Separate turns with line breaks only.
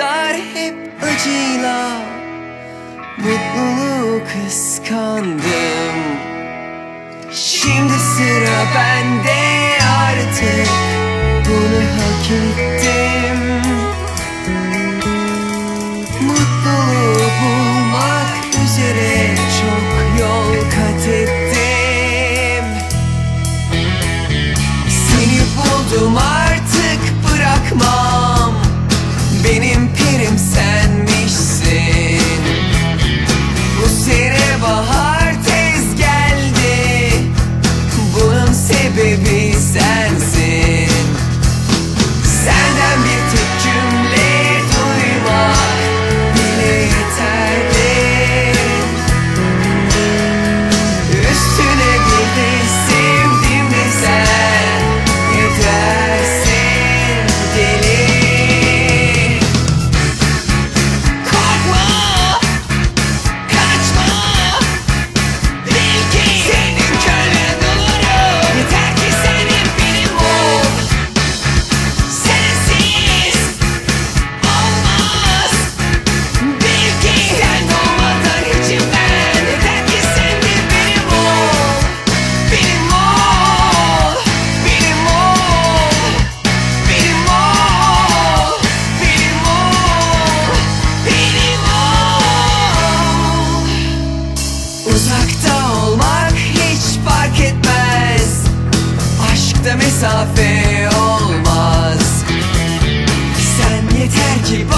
yıllar hep acıyla mutluluğu kıskandım. Şimdi sıra bende, artık bunu hak ettim. Mutluluğu bulmak üzere çok yol kat ettim. Seni buldum, artık bırakmam. Benim pirim senmişsin. Bu sene bahar tez geldi, bunun sebebi sensin. Senden bir tek cümle duymak bile yeterli. Üstüne bir de sevdim desen yetersin deli. Korkma, kaçma, bil ki senin kölen olurum. Yeter ki sen hep benim ol. Sensiz olmaz. Bil ki sen olmadan içimden. Yeter ki sen de benim ol. Benim ol, benim ol, benim ol, benim ol, benim ol. Uzakta olmak hiç fark etmez. Aşkta mesafe olmaz. Sen yeter ki